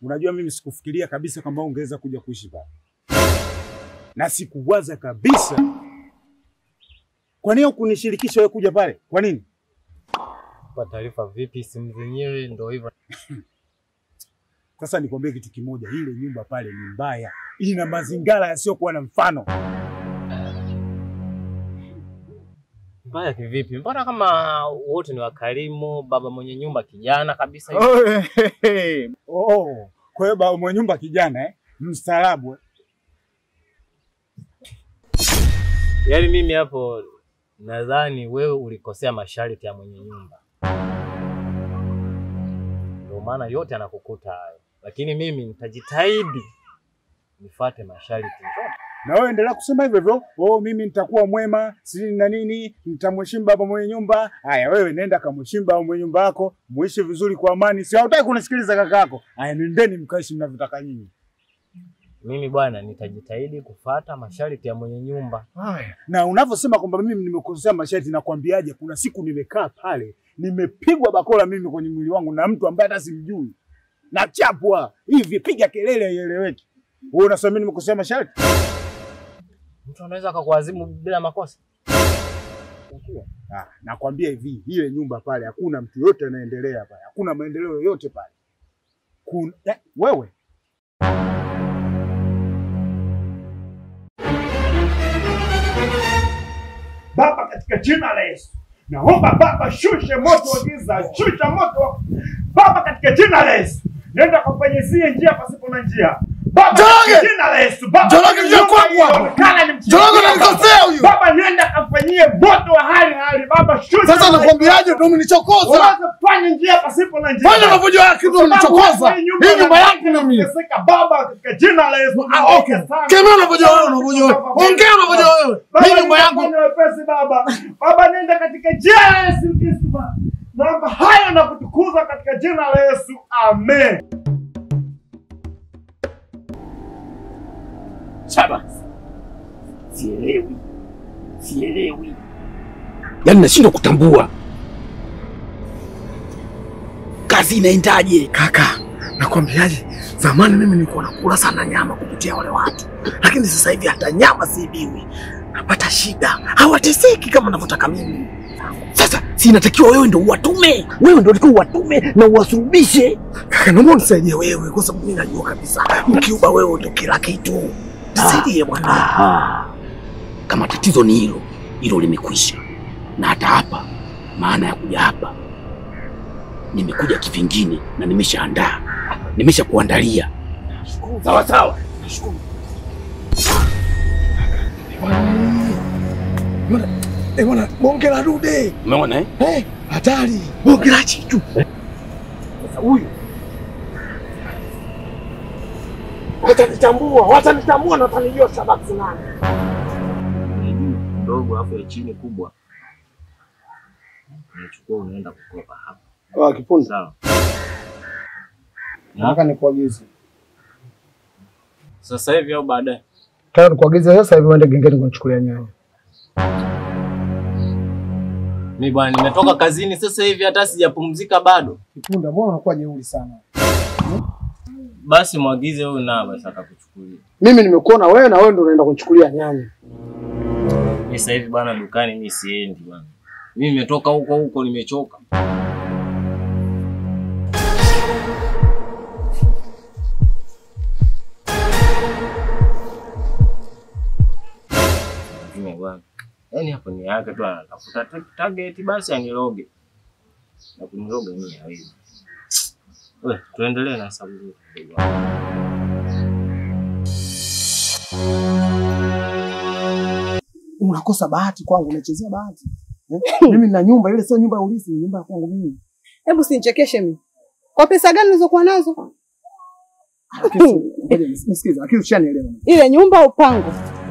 Unajua mimi sikufikiria kabisa kwamba ungeweza kuja kuishi pale. Na sikuwaza kabisa. Kwa nini hukunishirikisha wewe kuja pale? Kwa nini? Kwa taarifa vipi, simu zenyewe ndio hivyo. Sasa nikwambie kitu kimoja, ile nyumba pale ni mbaya. Ina mazingira yasiyokuwa na mfano. Mbaya kivipi? Mbona kama wote ni wakarimu, baba mwenye nyumba kijana kabisa hivi. Kwa hiyo baba mwenye nyumba kijana mstaarabu. Yaani mimi hapo nadhani wewe ulikosea masharti ya mwenye nyumba. Ndio maana yote anakukuta hayo. Lakini mimi nitajitahidi nifuate masharti yote. Na wewe endelea kusema hivyo hivyo. Mimi nitakuwa mwema, si na nini, nitamheshimu baba mwenye nyumba. Haya wewe nenda kamheshimu baba mwenye nyumba yako, muishi vizuri kwa amani. Si hutaki kunisikiliza kaka yako. Haya nendeni mkaishi mnavyotaka nyinyi. Mimi bwana nitajitahidi kufuata masharti ya mwenye nyumba. Haya. Na unavyosema kwamba mimi nimekosea masharti, nakwambiaje, kuna siku nimekaa pale, nimepigwa bakola mimi kwenye mwili wangu na mtu ambaye hata simjui. Na chapwa hivi, piga kelele ieleweke. Wewe unasema mimi nimekosea masharti? Mtu anaweza akakuadhibu bila makosa. Nakwambia hivi, ile nyumba pale hakuna mtu yote anaendelea pale. Hakuna maendeleo yoyote pale. Wewe Baba, katika jina la Yesu, naomba Baba shushe moto wa giza, shusha moto Baba, katika jina la Yesu. Nenda kufanyizie njia pasipo na njia. Baba, katika jina la Yesu. Baba, njoo kwangu hapo. Joroge unanikosea huyu. Baba, nenda kafanyie moto wa hali. Baba, shusha. Sasa nakwambiaje ndio umenichokoza. Unafanya njia pasipo na njia. Bwana unavojua haki ndio umenichokoza. Hii nyumba yangu na mimi. Baba, katika jina la Yesu. Okay. Kama unavojua wewe, ongea unavojua wewe. Hii nyumba yangu. Baba, nenda katika jina la Yesu Kristo. Naomba hayo na kutukuza katika jina la Yesu. Amen. Saba. Sielewi. Yaani nashindwa kutambua. Kazi inaendaje? Kaka, nakwambiaje? Zamani mimi nilikuwa nakula sana nyama kupitia wale watu. Lakini sasa hivi hata nyama siibiwi. Napata shida. Hawateseki kama ninavyotaka mimi. Sasa si inatakiwa wewe ndio uwatume. Wewe ndio unatakiwa uwatume na uwasulubishe. Kaka, naomba unisaidie wewe kwa sababu mimi najua kabisa mkiuba wewe ndio kila kitu. Nisaidie bwana. Kama tatizo ni hilo limekwisha. Na hata hapa maana ya kuja hapa nimekuja kivingine na nimeshaandaa. Nimeshakuandalia. Sawa. Nashukuru. Bwana, bonge la dude. Umeona hatari. Bonge la chitu. Sasa huyu watanitambua na watanijua sababu nani. Ndogo hapo ya chini kubwa. Unachukua unaenda kukopa hapa. Kifundi. Sawa. Nataka nikuagize. Sasa hivi au baadaye? Nataka nikuagize sasa hivi uende gengeni kunichukulia nyayo. Mimi bwana nimetoka kazini sasa hivi hata sijapumzika bado. Kipunda, mbona unakuwa jeuri sana? Basi mwagize huyu na basi atakuchukulia. Mimi nimekuona wewe na wewe ndio unaenda kunichukulia nyanya. Mimi sasa hivi bwana dukani mimi siendi bwana. Mimi nimetoka huko nimechoka. Mimi bwana. Yaani hapo ni yake tu anatafuta target basi aniloge. Na kuniloga mimi hawezi. Wewe tuendelee na hesabu zetu. Unakosa bahati kwangu, unachezea bahati. Mimi nina nyumba ile, sio nyumba ya ulisi, ni nyumba ya kwangu mimi. Hebu usinichekeshe mimi. Kwa pesa gani ulizokuwa nazo? Nisikize, akili ushanielewa. Ile nyumba au pango?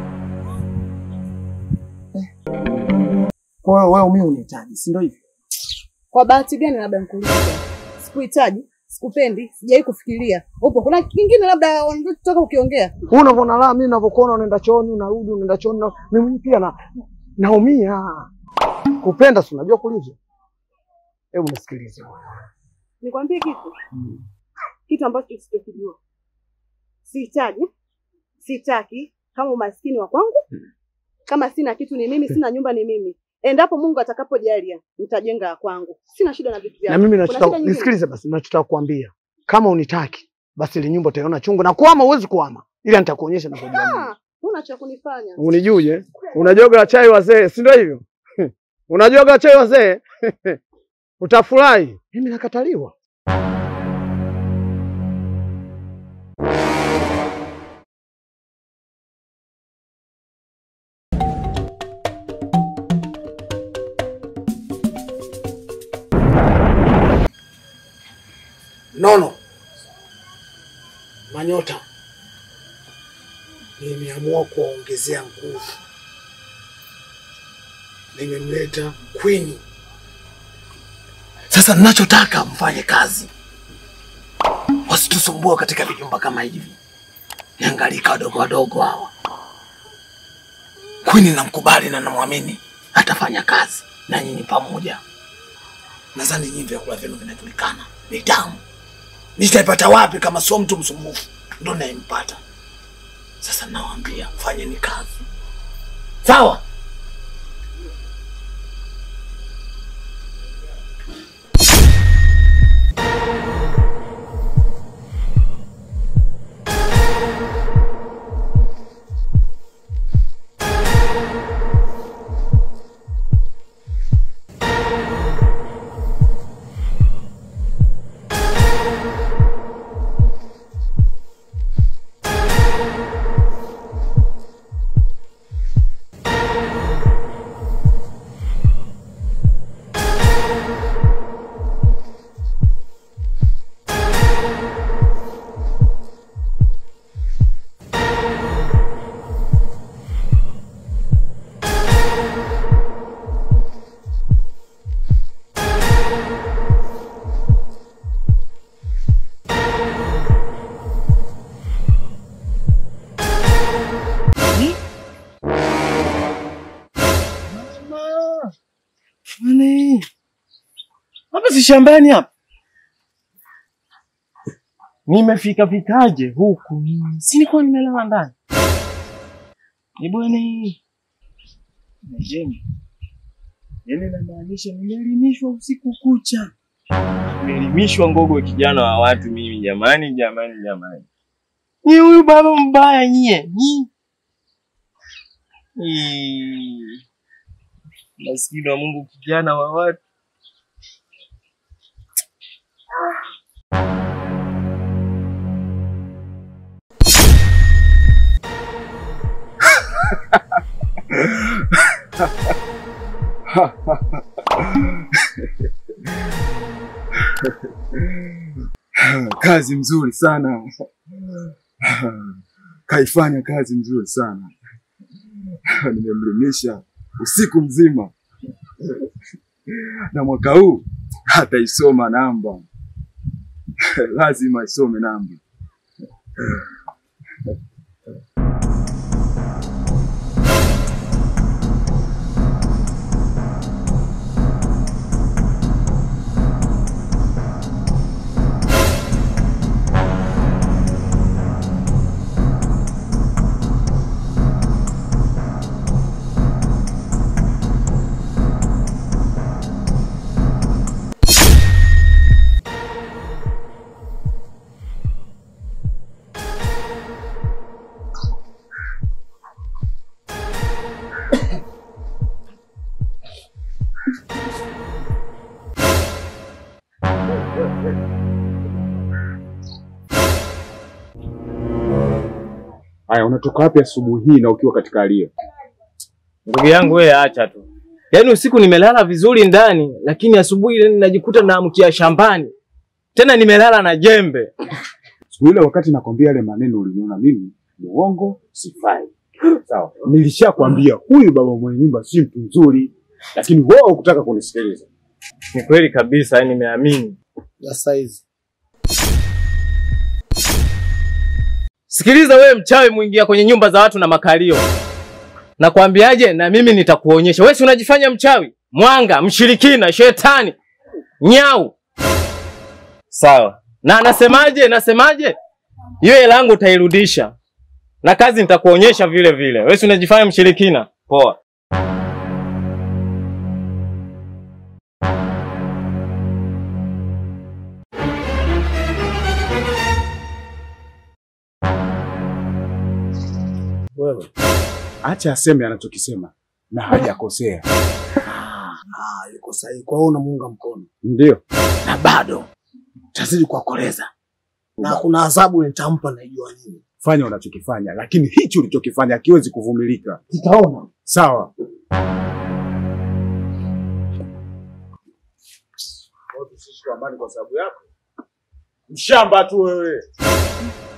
Kwa hiyo wewe mimi unihitaji, si ndio hivyo? Kwa bahati gani labda nikuulize? Sikuhitaji, sikupendi, sijai kufikiria. Upo kuna kingine labda unataka ukiongea? Wewe unavyoona la mimi ninavyokuona unaenda chooni, unarudi, unaenda chooni, mimi pia naumia. Kupenda si unajua kulivyo. Hebu nisikilize. Nikwambie kitu? kitu ambacho usichokijua. Sihitaji, sitaki. Kama umaskini wa kwangu, kama sina kitu ni mimi, sina nyumba ni mimi. Endapo Mungu atakapojalia, nitajenga ya kwangu. Sina shida na vitu vyako. Na mimi nachotaka nisikilize basi, nachotaka kuambia. Kama unitaki, basi ile nyumba utaiona chungu na kuama huwezi kuama. Ila nitakuonyesha na kujua. Una cha kunifanya. Unijuje? Unajoga chai wazee, si ndio hivyo? Unajoga chai wazee? Utafurahi. Mimi nakataliwa. Nono. Manyota. Nimeamua kuongezea nguvu. Nimemleta Queen. Sasa ninachotaka mfanye kazi. Wasitusumbua katika vijumba kama hivi. Niangalie wadogo wadogo hawa. Queen namkubali na namwamini atafanya kazi na nyinyi pamoja. Nadhani nyinyi vyakula vyenu vinajulikana. Ni damu. Nitaipata wapi kama sio mtu msumbufu? Ndio naimpata. Sasa nawaambia fanyeni kazi. Sawa? Hapa si shambani hapa. Nimefika vikaje huku? Si nilikuwa nimelala ndani. Ni bwana hii. Najemi. Yeye anamaanisha nimeelimishwa usiku kucha. Nimeelimishwa ngogo kijana wa watu mimi jamani. Ni huyu baba mbaya nyie. Maskini wa Mungu kijana wa watu. Kazi mzuri sana. Kaifanya kazi mzuri sana. Nimemlimisha usiku mzima. Na mwaka huu hata isoma namba. Lazima isome namba. Haya, unatoka wapi asubuhi hii na ukiwa katika hali hiyo? Ndugu yangu wewe acha tu. Yaani usiku nimelala vizuri ndani, lakini asubuhi najikuta naamkia shambani. Tena nimelala na jembe. Siku ile wakati nakwambia yale maneno uliniona mimi muongo sifai. Sawa. Nilishakwambia huyu baba mwenye nyumba si mtu mzuri, lakini wewe hukutaka kunisikiliza. Ni kweli kabisa, yani nimeamini. Sasa hizi. Sikiliza wewe mchawi muingia kwenye nyumba za watu na makalio. Nakwambiaje na mimi nitakuonyesha. Wewe si unajifanya mchawi? Mwanga, mshirikina, shetani, nyau. Sawa. Na nasemaje? Hiyo hela yangu utairudisha. Na kazi nitakuonyesha vile vile. Wewe si unajifanya mshirikina? Poa. Wewe acha aseme anachokisema na hajakosea. Yuko sahihi. Kwa hiyo unamuunga mkono. Ndio. Na bado tazidi kuwakoleza. Na kuna adhabu nitampa najua nini. Fanya unachokifanya, lakini hicho ulichokifanya hakiwezi kuvumilika. Tutaona. Sawa. Watu sisi kwa amani kwa sababu yako. Mshamba tu wewe.